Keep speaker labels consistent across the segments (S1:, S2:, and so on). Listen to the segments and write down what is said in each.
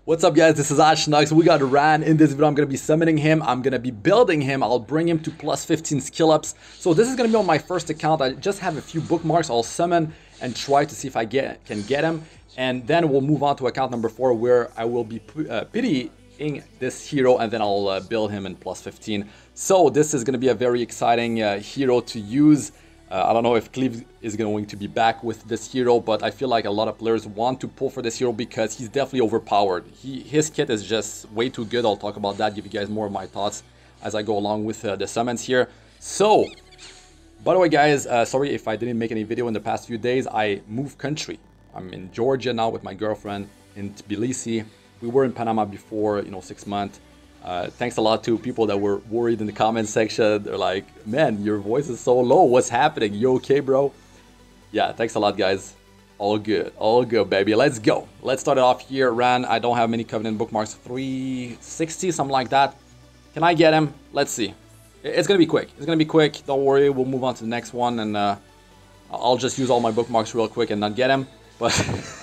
S1: What's up guys, this is Ashnux. We got Ran. In this video I'm going to be summoning him, I'm going to be building him, I'll bring him to plus 15 skill ups. So this is going to be on my first account. I just have a few bookmarks. I'll summon and try to see if I can get him. And then we'll move on to account number 4 where I will be pitying this hero and then I'll build him in plus 15. So this is going to be a very exciting hero to use. I don't know if Cleave is going to be back with this hero, but I feel like a lot of players want to pull for this hero because he's definitely overpowered. His kit is just way too good. I'll talk about that, give you guys more of my thoughts as I go along with the summons here. So, by the way guys, sorry if I didn't make any video in the past few days. I moved country. I'm in Georgia now with my girlfriend in Tbilisi. We were in Panama before, 6 months. Thanks a lot to people that were worried in the comment section. They're like, man, your voice is so low. What's happening? You okay, bro? Yeah, thanks a lot, guys. All good, baby. Let's go. Let's start it off here. Ran, I don't have many Covenant bookmarks. 360, something like that. Can I get him? Let's see. It's going to be quick. It's going to be quick. Don't worry. We'll move on to the next one. And I'll just use all my bookmarks real quick and not get him. But,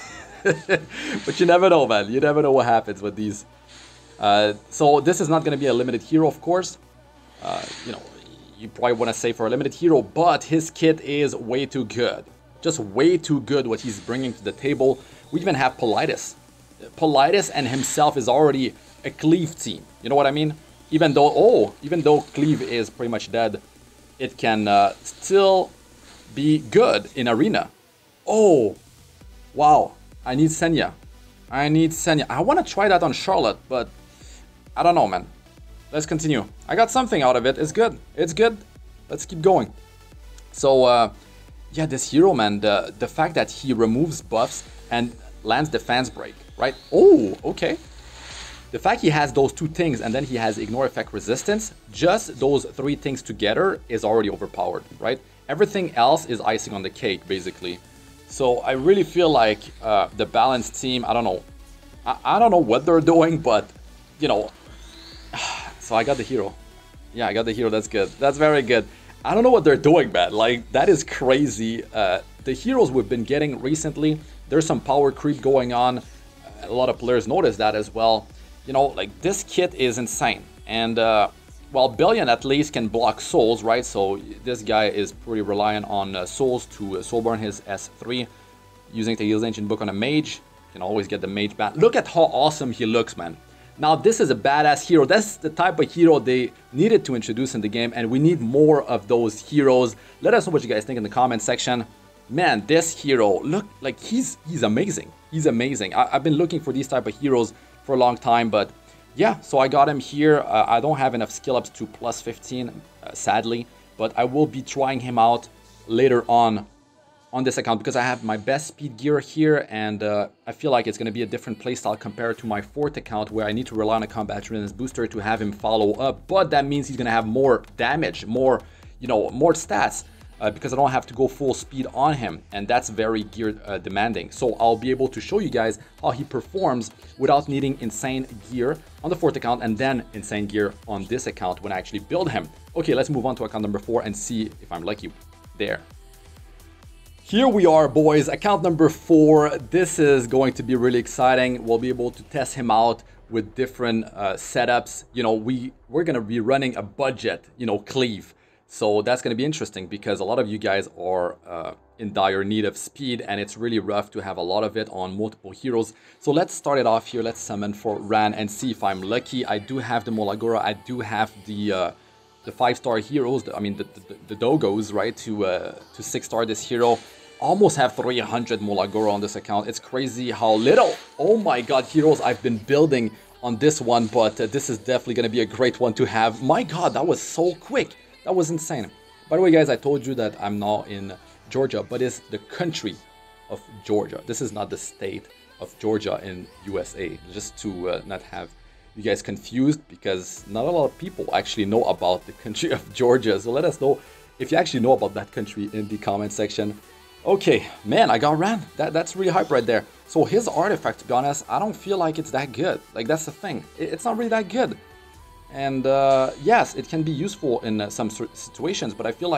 S1: but you never know, man. You never know what happens with these. So this is not going to be a limited hero, of course. You probably want to say for a limited hero, but his kit is way too good. Just way too good what he's bringing to the table. We even have Politis. Politis and himself is already a Cleave team. You know what I mean? Even though Cleave is pretty much dead, it can still be good in Arena. Oh, wow. I need Senya. I want to try that on Charlotte, but I don't know, man. Let's continue. I got something out of it. It's good. It's good. Let's keep going. So, yeah, this hero, man, the fact that he removes buffs and lands defense break, right? Oh, okay. The fact he has those two things and then he has ignore effect resistance, just those three things together is already overpowered, right? Everything else is icing on the cake, basically. So I really feel like the balanced team, I don't know. I don't know what they're doing, but, so I got the hero. Yeah, I got the hero. That's good. That's very good. I don't know what they're doing, man. Like, that is crazy. The heroes we've been getting recently, there's some power creep going on. A lot of players notice that as well. Like, this kit is insane. And, well, Billion at least can block souls, right? So this guy is pretty reliant on souls to soulburn his S3. Using the Heals Ancient Book on a mage. You can always get the mage back. Look at how awesome he looks, man. Now, this is a badass hero. That's the type of hero they needed to introduce in the game, and we need more of those heroes. Let us know what you guys think in the comment section. Man, this hero, look, like he's amazing. He's amazing. I've been looking for these type of heroes for a long time, but yeah, so I got him here. I don't have enough skill ups to plus 15, sadly, but I will be trying him out later on this account because I have my best speed gear here, and I feel like it's going to be a different playstyle compared to my 4th account where I need to rely on a combat readiness booster to have him follow up, but that means he's going to have more damage, more stats because I don't have to go full speed on him, and that's very gear demanding. So I'll be able to show you guys how he performs without needing insane gear on the 4th account and then insane gear on this account when I actually build him. Okay, let's move on to account number 4 and see if I'm lucky there. Here we are, boys, account number 4. This is going to be really exciting. We'll be able to test him out with different setups. We're going to be running a budget, Cleave. So that's going to be interesting because a lot of you guys are in dire need of speed and it's really rough to have a lot of it on multiple heroes. So let's start it off here. Let's summon for Ran and see if I'm lucky. I do have the Molagora. I do have the 5-star heroes. I mean, the Dogos, right, to 6-star this hero. Almost have 300 Molagora on this account. It's crazy how little, oh my god, heroes I've been building on this one, but this is definitely going to be a great one to have. My god, that was so quick. That was insane. By the way, guys, I told you that I'm now in Georgia, but it's the country of Georgia. This is not the state of Georgia in USA, just to not have you guys confused, because not a lot of people actually know about the country of Georgia. So let us know if you actually know about that country in the comment section. Okay, man, I got Ran. That's really hype right there. So his artifact, to be honest, I don't feel like it's that good. Like, that's the thing. It's not really that good. And yes, it can be useful in some situations, but I feel like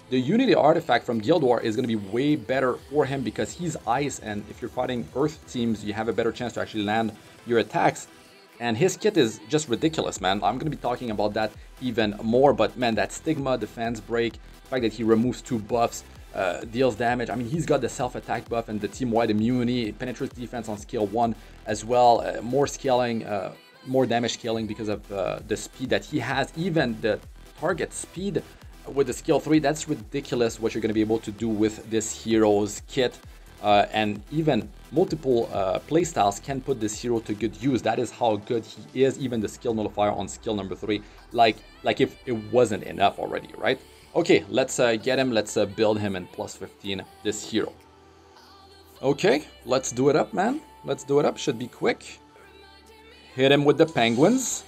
S1: the Unity artifact from Guild War is going to be way better for him because he's ice, and if you're fighting earth teams, you have a better chance to actually land your attacks. And his kit is just ridiculous, man. I'm going to be talking about that even more, but man, that Stigma, Defense Break, the fact that he removes 2 buffs, deals damage. I mean, he's got the self-attack buff and the team-wide immunity, penetrates defense on skill 1 as well, more scaling, more damage scaling because of the speed that he has, even the target speed with the skill 3. That's ridiculous what you're going to be able to do with this hero's kit. And even multiple playstyles can put this hero to good use. That is how good he is. Even the skill nullifier on skill number 3, like if it wasn't enough already, right? Okay, let's get him. Let's build him in plus 15, this hero. Okay, let's do it up, man. Let's do it up. Should be quick. Hit him with the penguins.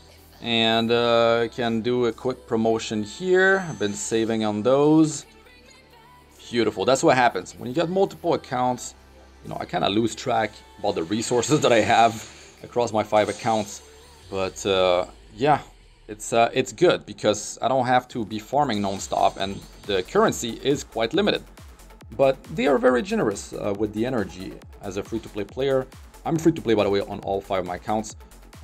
S1: And can do a quick promotion here. I've been saving on those. Beautiful. That's what happens when you get multiple accounts. You know, I kind of lose track about the resources that I have across my 5 accounts. But yeah, it's good because I don't have to be farming non-stop, and the currency is quite limited. But they are very generous with the energy as a free-to-play player. I'm free-to-play, by the way, on all 5 of my accounts.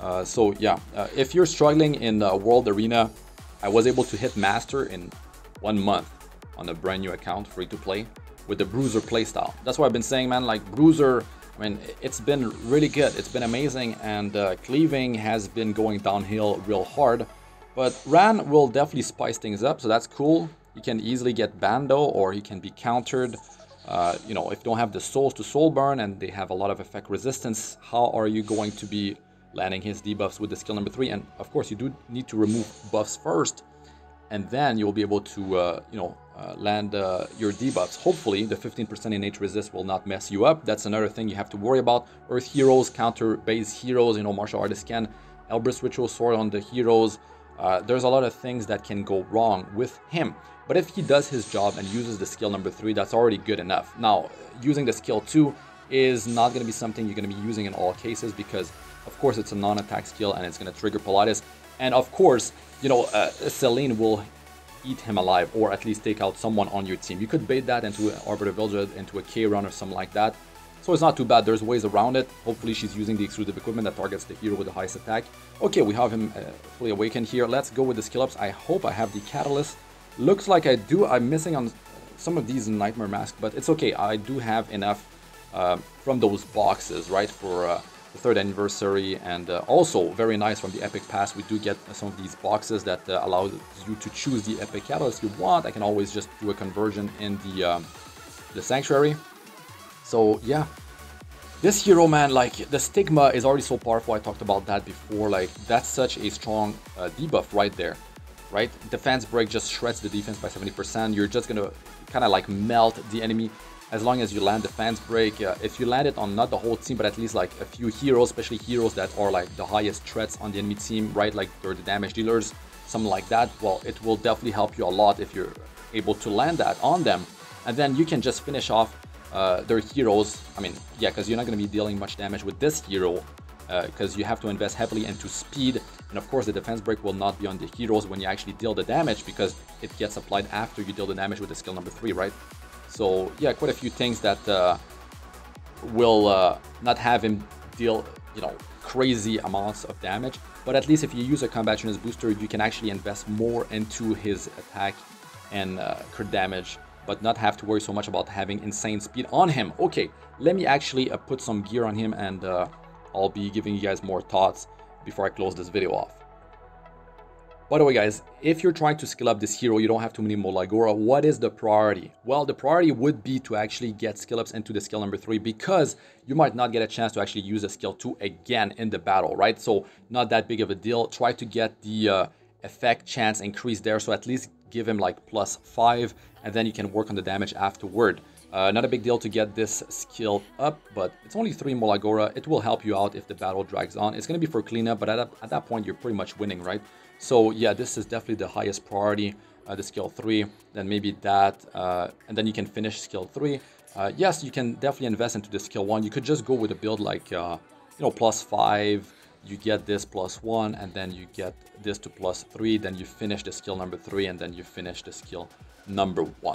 S1: So yeah, if you're struggling in World Arena, I was able to hit Master in 1 month on a brand new account, free to play, with the Bruiser playstyle. That's what I've been saying, man. Like Bruiser, I mean, it's been really good. It's been amazing, and cleaving has been going downhill real hard. But Ran will definitely spice things up, so that's cool. You can easily get Bando, or he can be countered. You know, if you don't have the souls to soul burn and they have a lot of effect resistance, how are you going to be landing his debuffs with the skill number 3? And of course, you do need to remove buffs first, and then you'll be able to, you know, land your debuffs. Hopefully, the 15% innate resist will not mess you up. That's another thing you have to worry about. Earth heroes, counter base heroes, you know, martial artists can. Elbrus Ritual Sword on the heroes. There's a lot of things that can go wrong with him. But if he does his job and uses the skill number 3, that's already good enough. Now, using the skill 2 is not going to be something you're going to be using in all cases because, of course, it's a non-attack skill and it's going to trigger Pilates. And of course, you know, Selene will eat him alive, or at least take out someone on your team. You could bait that into an Arbiter Villager, into a K-Run or something like that. So it's not too bad. There's ways around it. Hopefully she's using the exclusive equipment that targets the hero with the highest attack. Okay, we have him fully awakened here. Let's go with the skill ups. I hope I have the Catalyst. Looks like I do. I'm missing on some of these Nightmare Mask, but it's okay. I do have enough from those boxes, right, for the 3rd anniversary, and also very nice from the Epic Pass. We do get some of these boxes that allow you to choose the Epic Catalyst you want. I can always just do a conversion in the Sanctuary. So yeah, this hero, man, like the Stigma is already so powerful. I talked about that before. Like that's such a strong debuff right there, right? Defense Break just shreds the defense by 70%. You're just gonna kind of like melt the enemy as long as you land Defense Break. If you land it on not the whole team, but at least like a few heroes, especially heroes that are like the highest threats on the enemy team, right? Like they're the damage dealers, something like that. Well, it will definitely help you a lot if you're able to land that on them. And then you can just finish off their heroes. I mean, yeah, because you're not going to be dealing much damage with this hero because you have to invest heavily into speed. And of course, the Defense Break will not be on the heroes when you actually deal the damage because it gets applied after you deal the damage with the skill number 3, right? So yeah, quite a few things that will not have him deal, you know, crazy amounts of damage. But at least if you use a Combationist booster, you can actually invest more into his attack and crit damage, but not have to worry so much about having insane speed on him. Okay, let me actually put some gear on him, and I'll be giving you guys more thoughts before I close this video off. By the way, guys, if you're trying to skill up this hero, you don't have too many Molagora. What is the priority? Well, the priority would be to actually get skill ups into the skill number 3 because you might not get a chance to actually use a skill 2 again in the battle, right? So not that big of a deal. Try to get the effect chance increased there. So at least give him like +5, and then you can work on the damage afterward. Not a big deal to get this skill up, but it's only 3 Molagora. It will help you out if the battle drags on. It's going to be for cleanup, but at that point, you're pretty much winning, right? So yeah, this is definitely the highest priority, the skill 3, then maybe that, and then you can finish skill 3. Yes, you can definitely invest into the skill 1. You could just go with a build like, you know, +5, you get this +1, and then you get this to +3, then you finish the skill number 3, and then you finish the skill number 1.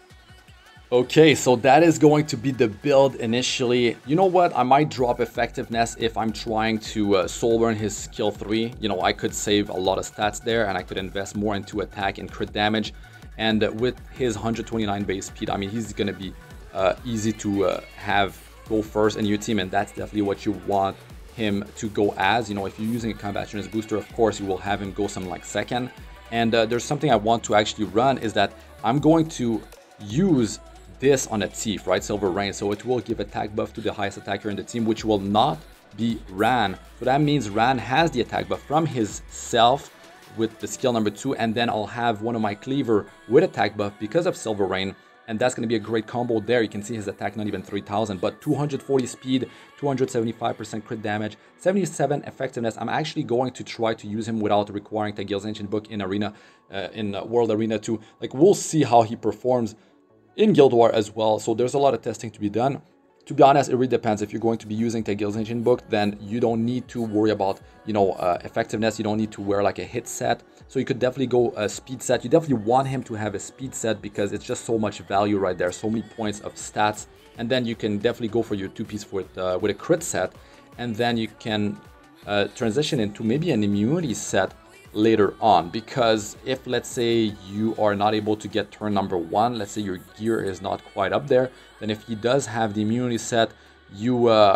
S1: Okay, so that is going to be the build initially. You know what? I might drop effectiveness if I'm trying to soul burn his skill 3. You know, I could save a lot of stats there and I could invest more into attack and crit damage. And with his 129 base speed, I mean, he's going to be easy to have go first in your team. And that's definitely what you want him to go as. You know, if you're using a combat genius booster, of course, you will have him go something like second. And there's something I want to actually run is that I'm going to use this on a thief, right? Silver Rain, so it will give attack buff to the highest attacker in the team, which will not be Ran. So that means Ran has the attack buff from his self with the skill number 2, and then I'll have one of my cleaver with attack buff because of Silver Rain, and that's going to be a great combo there. You can see his attack not even 3000, but 240 speed, 275% crit damage, 77 effectiveness. I'm actually going to try to use him without requiring Tagil's Ancient Book in Arena, in World Arena 2. Like, we'll see how he performs in Guild War as well, so there's a lot of testing to be done. To be honest, it really depends. If you're going to be using Tagil's Ancient Book, then you don't need to worry about, you know, effectiveness. You don't need to wear like a hit set, so you could definitely go a speed set. You definitely want him to have a speed set because it's just so much value right there, so many points of stats. And then you can definitely go for your 2-piece with a crit set, and then you can transition into maybe an immunity set later on, because if, let's say, you are not able to get turn number 1, let's say your gear is not quite up there, then if he does have the immunity set, you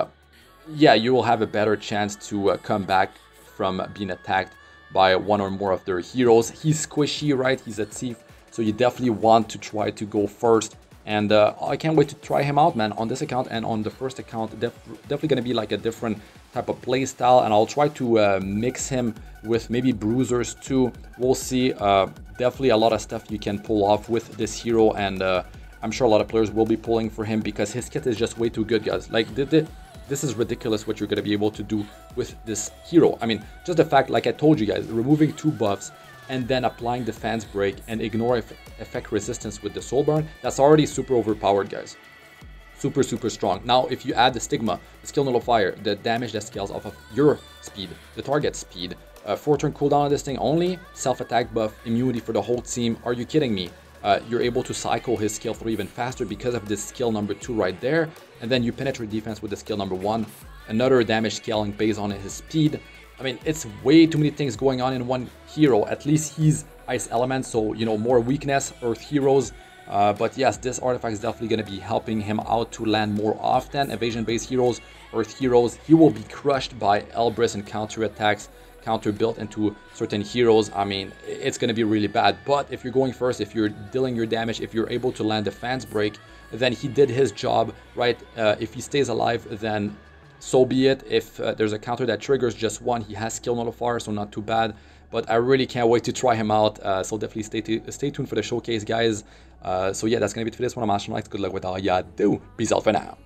S1: will have a better chance to come back from being attacked by one or more of their heroes. He's squishy, right? He's a thief, so you definitely want to try to go first. And I can't wait to try him out, man, on this account and on the first account. Definitely going to be like a different type of play style, and I'll try to mix him with maybe bruisers too. We'll see. Definitely a lot of stuff you can pull off with this hero, and I'm sure a lot of players will be pulling for him because his kit is just way too good, guys. Like, this is ridiculous what you're going to be able to do with this hero. I mean, just the fact, like I told you guys, removing 2 buffs and then applying Defense Break and ignore effect resistance with the Soul Burn, that's already super overpowered, guys. Super, super strong. Now, if you add the Stigma, the Skill Nullifier, the damage that scales off of your speed, the target speed, 4-turn cooldown on this thing only, self-attack buff, immunity for the whole team. Are you kidding me? You're able to cycle his skill 3 even faster because of this skill number 2 right there. And then you penetrate defense with the skill number 1. Another damage scaling based on his speed. I mean, it's way too many things going on in one hero. At least he's Ice Element, so, you know, more weakness, Earth heroes. But yes, this artifact is definitely going to be helping him out to land more often. Evasion-based heroes, Earth heroes. He will be crushed by Elbrus and counter-attacks, counter-built into certain heroes. I mean, it's going to be really bad. But if you're going first, if you're dealing your damage, if you're able to land Defense Break, then he did his job, right? If he stays alive, then so be it. If there's a counter that triggers just 1, he has Skill Nullifier, so not too bad. But I really can't wait to try him out. So definitely stay tuned for the showcase, guys. So yeah, that's going to be it for this one. I'm Astronauts. Good luck with all ya do. Peace out for now.